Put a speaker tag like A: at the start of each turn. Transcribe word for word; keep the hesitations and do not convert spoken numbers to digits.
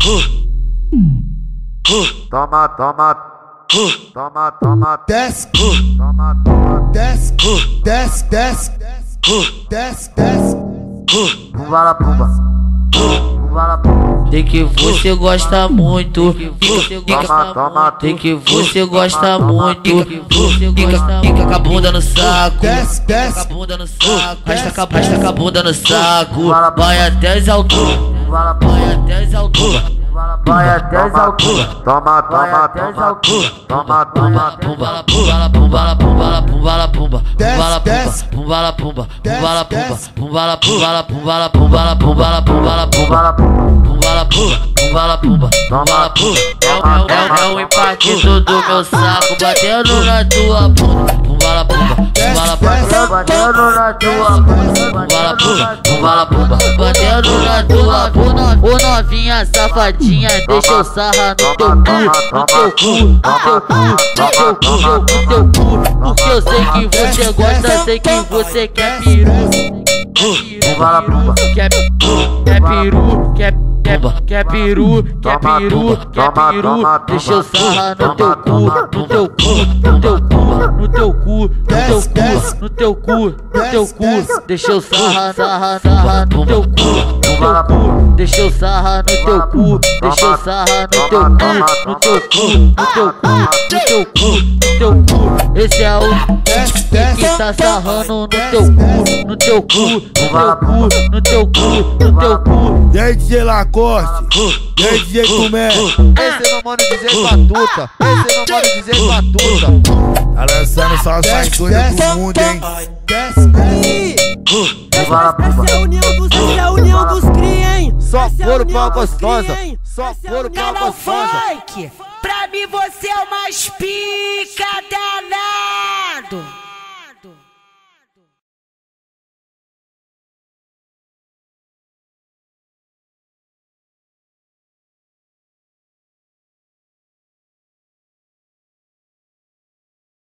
A: Toma, toma, toma, toma,
B: desce,
A: toma, toma,
B: desce, desce, desce, desce, desce,
A: pumba la pumba, pumba la pumba.
C: Tem que você gosta muito,
A: Toma, toma,
C: tem que você gosta muito, fica, fica com a bunda no saco,
B: desce,
C: fica com a
B: desce,
C: bunda no saco, arrasta com a arrasta com a bunda no saco, vai até as alturas, vai até as alturas, vai até as alturas,
A: Toma,
C: vai
A: toma,
C: até as
A: toma,
C: alturas,
A: toma,
C: pumba,
A: toma,
C: pumba, la pumba, la pumba, la pumba, la pumba, la pumba, pumba, la
B: desce,
C: pumba, la pumba, pumba, la pumba,
B: desce,
C: pumba, la pumba, la pumba, la pumba, la pumba, la pumba, la pumba,
A: la pumba.
C: pumba, la pumba, pumba, la pumba, pumba, la pumba. É o, é o, é o impacto do meu saco batendo na tua bunda, pumba, la pumba, pumba, la pumba, batendo na tua bunda, pumba, la pumba, pumba, la pumba, batendo na tua bunda. Ô novinha safadinha, deixa eu sarrar no teu cu, no teu cu, no teu cu, no teu cu, no teu cu, porque eu sei que você gosta, sei que você quer peru,
A: Pumba la pumba,
C: quer, quer peru, quer, quer, quer peru, quer peru, quer peru, deixa eu sarrar no teu cu, no teu cu, no teu cu, no teu cu, no teu cu, no teu cu, no teu cu, deixa eu sarrar, sarrar, sarrar no teu cu, no teu cu, deixa eu sarrar no teu cu, deixa eu sarrar no teu cu, no teu cu, no teu cu, no teu cu, no teu cu, esse é o
B: desce,
C: que tá sarrando no teu cu, no teu cu, no teu cu, no teu cu, no teu cu.
B: E aí, D J Lacoste, e aí, D J Tumé,
D: Esse é meu mano D J Batuta, esse é meu mano D J Batuta.
B: tá lançando só as mais doidas do mundo, hein? Desce, desce,
A: pumba la pumba,
E: Essa é a união dos, essa é a união dos cria, hein?
D: Só
E: Essa é a
D: couro
E: união
D: pra
E: dos
D: gostosa,
E: cria, hein?
D: só
E: Essa é a
D: couro pra
E: união do
D: gostosa.
E: funk. Pra mim você é o mais pica da